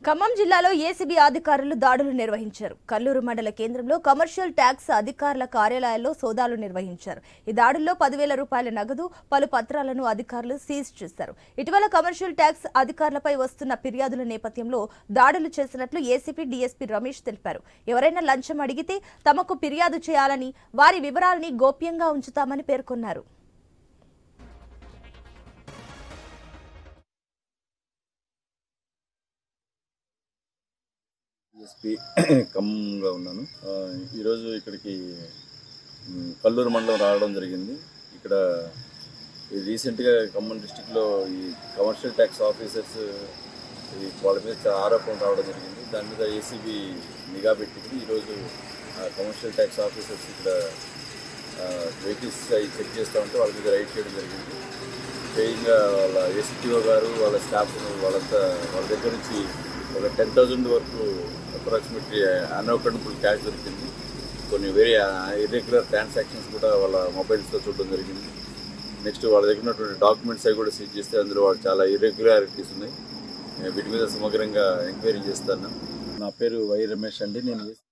ఖమ్మం జిల్లాలో ఏసీబీ అధికారులు దాడులు నిర్వహించారు. కల్లూరు మండల కేంద్రంలో కమర్షియల్ ట్యాక్స్ అధికారుల కార్యాలయాల్లో సోదాలు నిర్వహించారు. ఈ దాడుల్లో 10,000 రూపాయల నగదు, పలు పత్రాలను అధికారులు సీజ్ చేశారు. ఇటీవల కమర్షియల్ ట్యాక్స్ అధికారులపై వస్తున్న ఫిర్యాదుల నేపథ్యంలో దాడులు చేసినట్లు ఏసీపీ డీఎస్పీ రమేష్ తెలిపారు. ఎవరైనా లంచం అడిగితే తమకు ఫిర్యాదు చేయాలని, వారి వివరాల్ని గోప్యంగా ఉంచుతామని పేర్కొన్నారు. ఎస్పీ ఖమ్మంలో ఉన్నాను. ఈరోజు ఇక్కడికి కల్లూరు మండలం రావడం జరిగింది. ఇక్కడ రీసెంట్గా ఖమ్మం డిస్టిక్లో ఈ కమర్షియల్ ట్యాక్స్ ఆఫీసర్స్ వాళ్ళ మీద చాలా ఆరోపణలు రావడం జరిగింది. దాని మీద ఏసీబీ నిఘా పెట్టింది. ఈరోజు కమర్షియల్ ట్యాక్స్ ఆఫీసర్స్ ఇక్కడ వెహికల్స్ చెక్ చేస్తూ ఉంటే వాళ్ళ మీద రైడ్ చేయడం జరిగింది. స్వయంగా వాళ్ళ ఎస్టీఓ గారు వాళ్ళ స్టాఫ్ వాళ్ళంతా వాళ్ళ దగ్గర నుంచి ఒక 10,000 వరకు అప్రాక్సిమేట్లీ అన్అకౌంటబుల్ క్యాష్ దొరికింది. కొన్ని వెరీ ఇర్రెగ్యులర్ ట్రాన్సాక్షన్స్ కూడా వాళ్ళ మొబైల్స్లో చూడడం జరిగింది. నెక్స్ట్ వాళ్ళ దగ్గర ఉన్నటువంటి డాక్యుమెంట్స్ అవి కూడా సీజ్ చేస్తే అందులో వాళ్ళు చాలా ఇర్రెగ్యులారిటీస్ ఉన్నాయి. వీటి మీద సమగ్రంగా ఎంక్వైరీ చేస్తాను. నా పేరు వై రమేష్ అండి. నేను